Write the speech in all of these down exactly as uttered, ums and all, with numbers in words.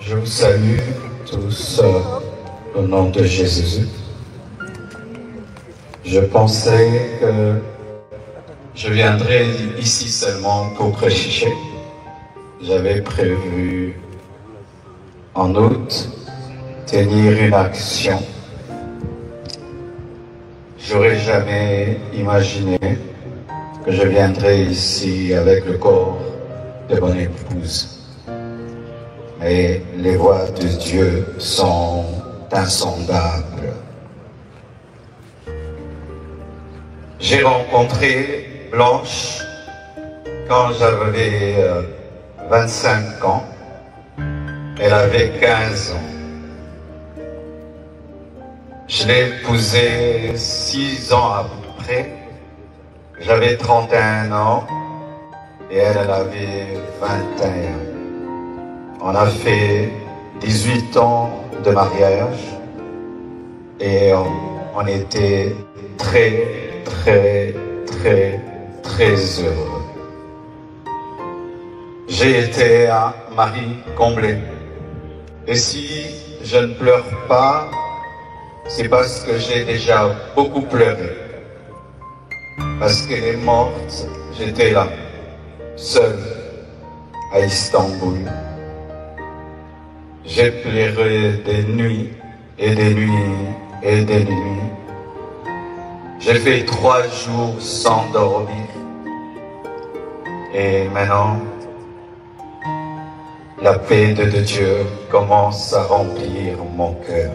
Je vous salue tous euh, au nom de Jésus. Je pensais que je viendrais ici seulement pour prêcher. J'avais prévu en août tenir une action. J'aurais jamais imaginé que je viendrais ici avec le corps de mon épouse. Mais les voies de Dieu sont insondables. J'ai rencontré Blanche quand j'avais euh, vingt-cinq ans. Elle avait quinze ans. Je l'ai épousée six ans après. J'avais trente et un ans et elle, elle avait vingt et un. On a fait dix-huit ans de mariage et on, on était très, très, très, très heureux. J'ai été un mari comblé. Et si je ne pleure pas, c'est parce que j'ai déjà beaucoup pleuré. Parce qu'elle est morte, j'étais là, seul, à Istanbul. J'ai pleuré des nuits et des nuits et des nuits. J'ai fait trois jours sans dormir. Et maintenant, la paix de Dieu commence à remplir mon cœur.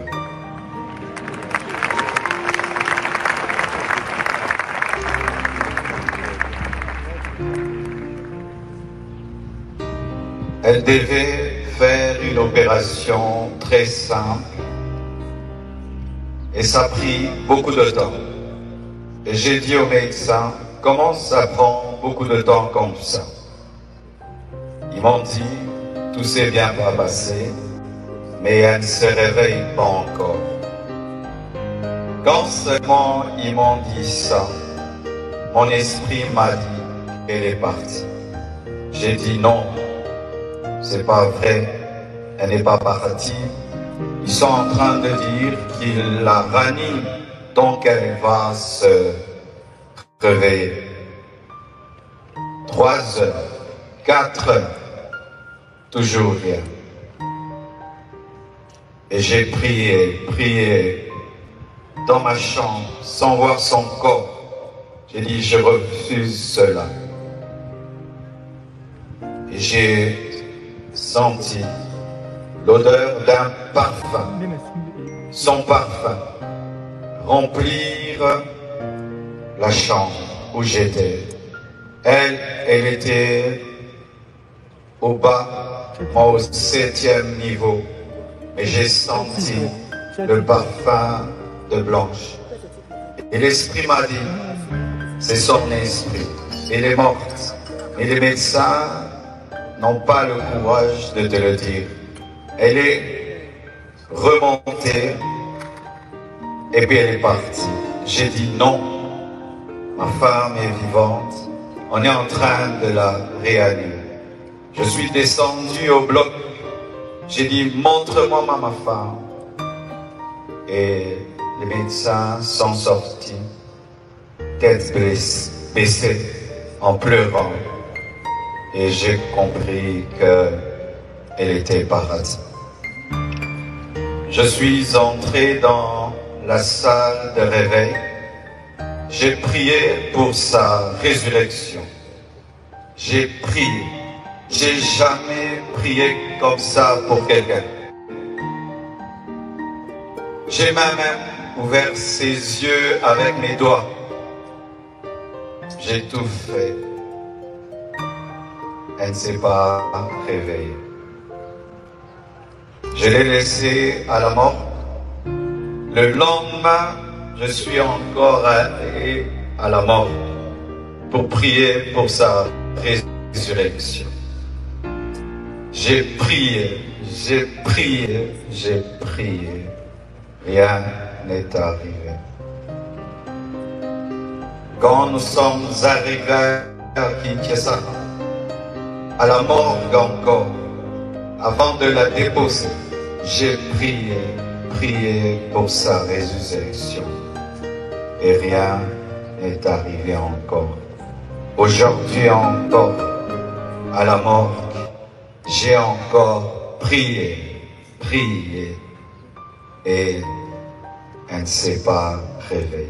Elle devait faire une opération très simple et ça a pris beaucoup de temps. Et j'ai dit au médecin, comment ça prend beaucoup de temps comme ça? Ils m'ont dit, tout s'est bien passé, mais elle ne se réveille pas encore. Quand seulement ils m'ont dit ça, mon esprit m'a dit qu'elle est partie. J'ai dit non. C'est pas vrai, elle n'est pas partie. Ils sont en train de dire qu'ils la raniment, donc elle va se réveiller. Trois heures, quatre heures, toujours rien. Et j'ai prié, prié dans ma chambre, sans voir son corps. J'ai dit, je refuse cela. Et j'ai senti l'odeur d'un parfum, son parfum, remplir la chambre où j'étais. Elle, elle était au bas, moi au septième niveau, mais j'ai senti le parfum de Blanche. Et l'esprit m'a dit, c'est son esprit, elle est morte. Et les médecins n'ont pas le courage de te le dire. Elle est remontée et puis elle est partie. J'ai dit non, ma femme est vivante, on est en train de la réanimer. Je suis descendu au bloc, j'ai dit montre-moi ma, ma femme. Et les médecins sont sortis, tête baissée, en pleurant. Et j'ai compris qu'elle était partie. Je suis entré dans la salle de réveil. J'ai prié pour sa résurrection. J'ai prié. J'ai jamais prié comme ça pour quelqu'un. J'ai même ouvert ses yeux avec mes doigts. J'ai tout fait. Elle ne s'est pas réveillée. Je l'ai laissée à la mort. Le lendemain, je suis encore allé à la mort pour prier pour sa résurrection. J'ai prié, j'ai prié, j'ai prié. Rien n'est arrivé. Quand nous sommes arrivés à Kinshasa, à la morgue encore, avant de la déposer, j'ai prié, prié pour sa résurrection. Et rien n'est arrivé encore. Aujourd'hui encore, à la morgue, j'ai encore prié, prié, et elle ne s'est pas réveillée.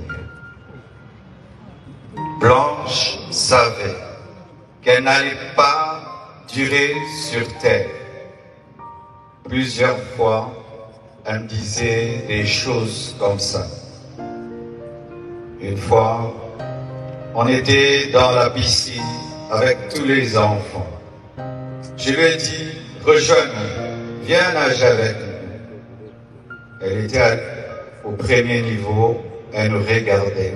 Blanche savait qu'elle n'allait pas durer sur terre. Plusieurs fois, elle me disait des choses comme ça. Une fois, on était dans la piscine avec tous les enfants. Je lui ai dit, rejoins-nous, viens nager avec nous. Elle était au premier niveau, elle nous regardait.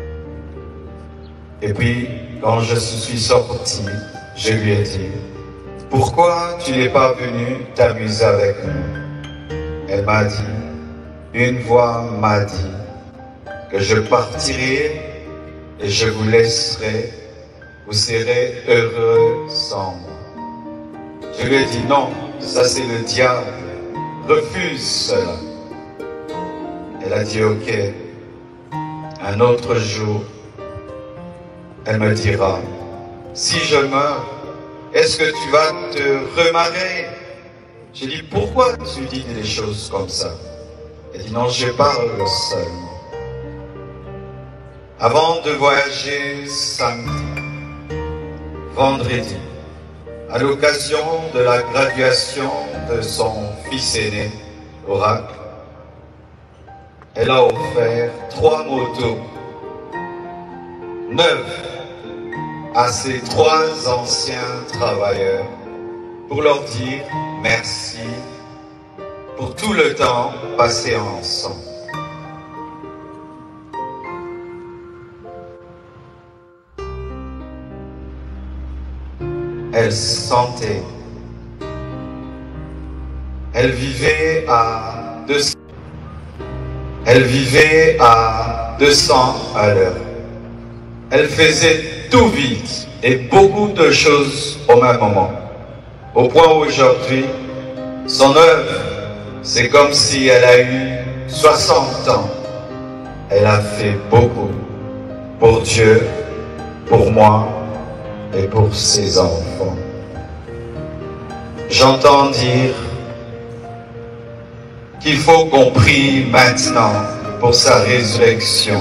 Et puis, quand je suis sorti, je lui ai dit, pourquoi tu n'es pas venu t'amuser avec nous? Elle m'a dit, une voix m'a dit que je partirai et je vous laisserai, vous serez heureux sans moi. Je lui ai dit, non, ça c'est le diable, refuse cela. Elle a dit, ok, un autre jour, elle me dira, si je meurs, est-ce que tu vas te remarier? J'ai dit, pourquoi tu dis des choses comme ça? Elle dit, non, je parle seulement. Avant de voyager samedi, vendredi, à l'occasion de la graduation de son fils aîné, Oracle, elle a offert trois motos neuves à ces trois anciens travailleurs pour leur dire merci pour tout le temps passé ensemble. Elle sentait, elle vivait à deux cents, elle vivait à deux cents à l'heure. Elle faisait tout vite et beaucoup de choses au même moment. Au point où aujourd'hui, son œuvre, c'est comme si elle a eu soixante ans. Elle a fait beaucoup pour Dieu, pour moi et pour ses enfants. J'entends dire qu'il faut qu'on prie maintenant pour sa résurrection.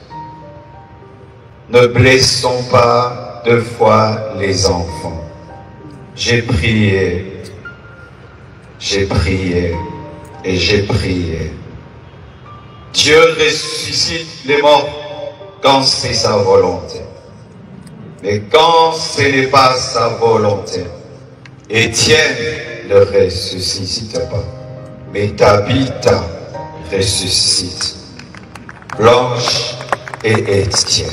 Ne blessons pas deux fois les enfants. J'ai prié, j'ai prié et j'ai prié. Dieu ressuscite les morts quand c'est sa volonté. Mais quand ce n'est pas sa volonté, Étienne ne ressuscite pas, mais Tabitha ressuscite. Blanche et Étienne.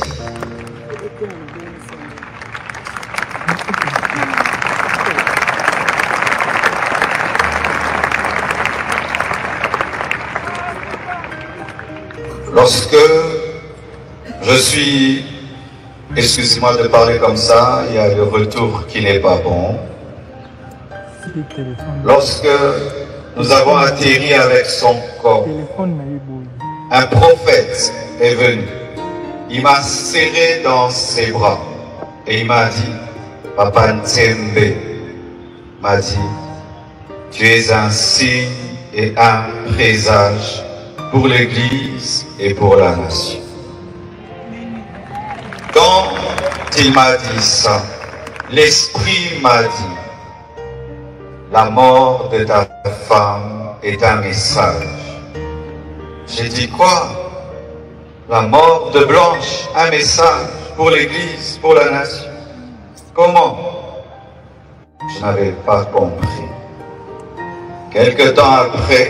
Lorsque je suis, excusez-moi de parler comme ça, il y a le retour qui n'est pas bon. Lorsque nous avons atterri avec son corps, un prophète est venu. Il m'a serré dans ses bras et il m'a dit, Papa Ntsembe m'a dit, tu es un signe et un présage pour l'Église et pour la nation. Quand il m'a dit ça, l'Esprit m'a dit, la mort de ta femme est un message. J'ai dit quoi? La mort de Blanche, un message pour l'Église, pour la nation. Comment? Je n'avais pas compris. Quelque temps après,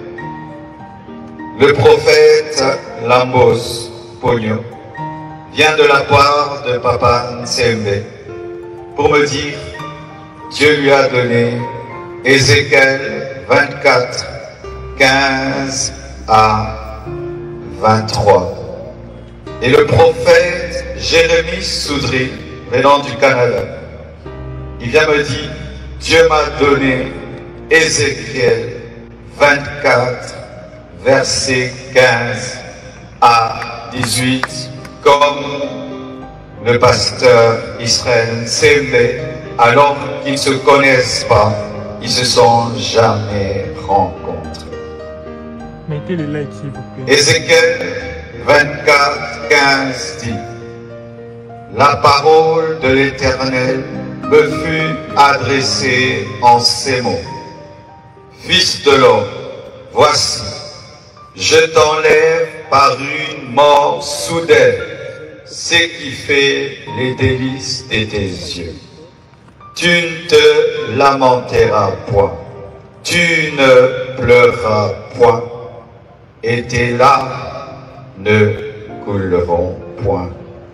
le prophète Lambos Pogno vient de la part de Papa Ntsembe pour me dire, Dieu lui a donné Ézéchiel vingt-quatre, quinze à vingt-trois. Et le prophète Jérémie Soudry, venant du Canada, il vient me dire, Dieu m'a donné Ézéchiel vingt-quatre, versets quinze à dix-huit, comme le pasteur Israël s'aimait alors qu'ils ne se connaissent pas, ils ne se sont jamais rencontrés. Mettez le like s'il vous plaît. Ézéchiel vingt-quatre, quinze dit: la parole de l'Éternel me fut adressée en ces mots. Fils de l'homme, voici, je t'enlève par une mort soudaine ce qui fait les délices de tes yeux. Tu ne te lamenteras point, tu ne pleureras point, et tes larmes ne couleront point.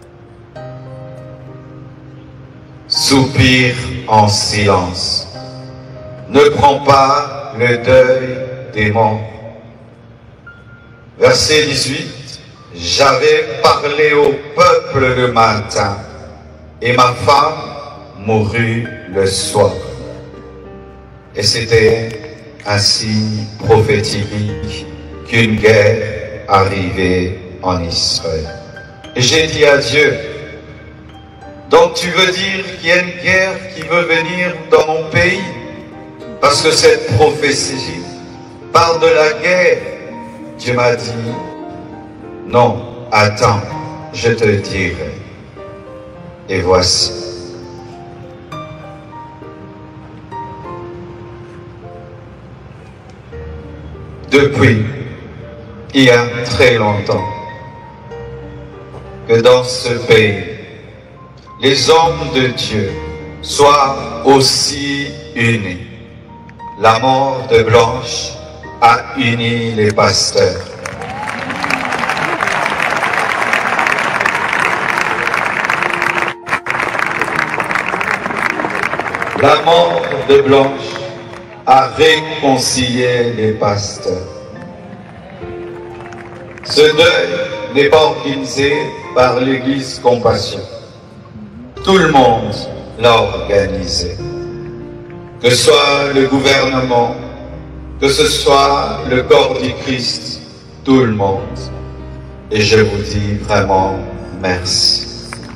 Soupire en silence. Ne prends pas le deuil des morts. Verset dix-huit. J'avais parlé au peuple le matin, et ma femme mourut le soir. Et c'était un signe prophétique qu'une guerre arrivait en Israël. Et j'ai dit à Dieu: donc tu veux dire qu'il y a une guerre qui veut venir dans mon pays? Parce que cette prophétie parle de la guerre. Dieu m'a dit: non, attends, je te dirai. Et voici. Depuis, il y a très longtemps, que dans ce pays, les hommes de Dieu soient aussi unis. La mort de Blanche a uni les pasteurs. La mort de Blanche a réconcilié les pasteurs. Ce deuil n'est pas organisé par l'Église Compassion. Tout le monde l'a organisé. Que ce soit le gouvernement, que ce soit le corps du Christ, tout le monde. Et je vous dis vraiment merci.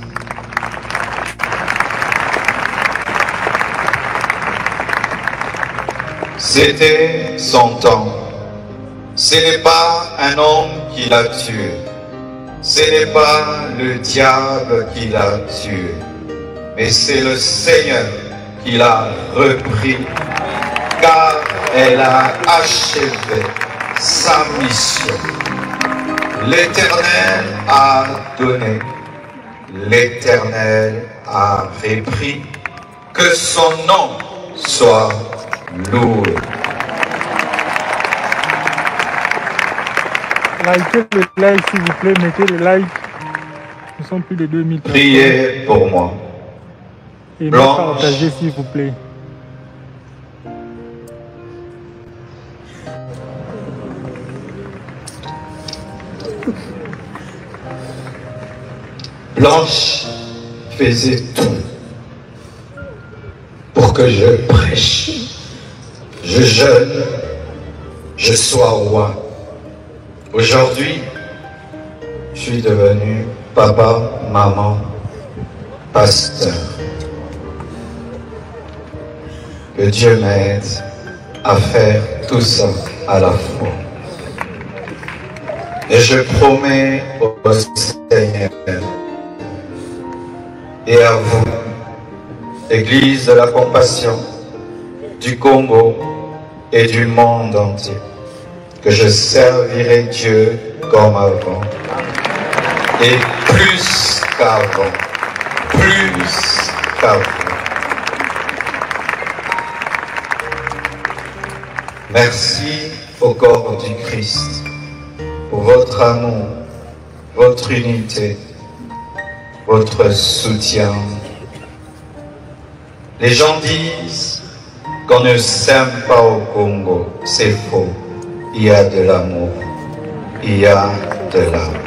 C'était son temps. Ce n'est pas un homme qui l'a tué. Ce n'est pas le diable qui l'a tué. Mais c'est le Seigneur qui l'a repris, car elle a achevé sa mission. L'Éternel a donné, l'Éternel a repris, que son nom soit loué. Likez le like s'il vous plaît, mettez le like. Nous sommes plus de deux mille. Priez pour moi. Et partagez s'il vous plaît. Blanche faisait tout pour que je prêche, je jeûne, je sois roi. Aujourd'hui, je suis devenu papa, maman, pasteur. Que Dieu m'aide à faire tout ça à la fois. Et je promets au Seigneur et à vous, Église de la Compassion du Congo et du monde entier, que je servirai Dieu comme avant et plus qu'avant, plus qu'avant. Merci au corps du Christ pour votre amour, votre unité, votre soutien. Les gens disent qu'on ne s'aime pas au Congo. C'est faux. Il y a de l'amour. Il y a de l'amour.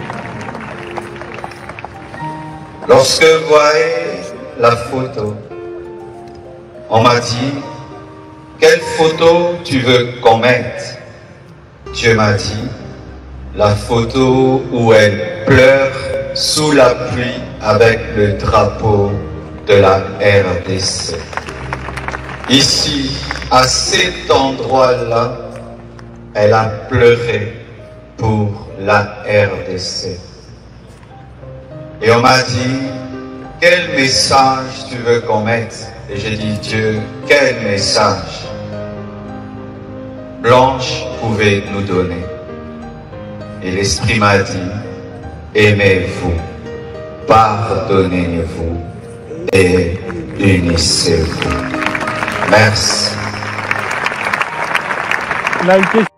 Lorsque vous voyez la photo, on m'a dit: quelle photo tu veux qu'on mette? Dieu m'a dit, la photo où elle pleure sous la pluie avec le drapeau de la R D C. Ici, à cet endroit-là, elle a pleuré pour la R D C. Et on m'a dit, quel message tu veux qu'on mette? Et j'ai dit, Dieu, quel message Blanche pouvait nous donner. Et l'Esprit m'a dit, aimez-vous, pardonnez-vous et unissez-vous. Merci. Il a été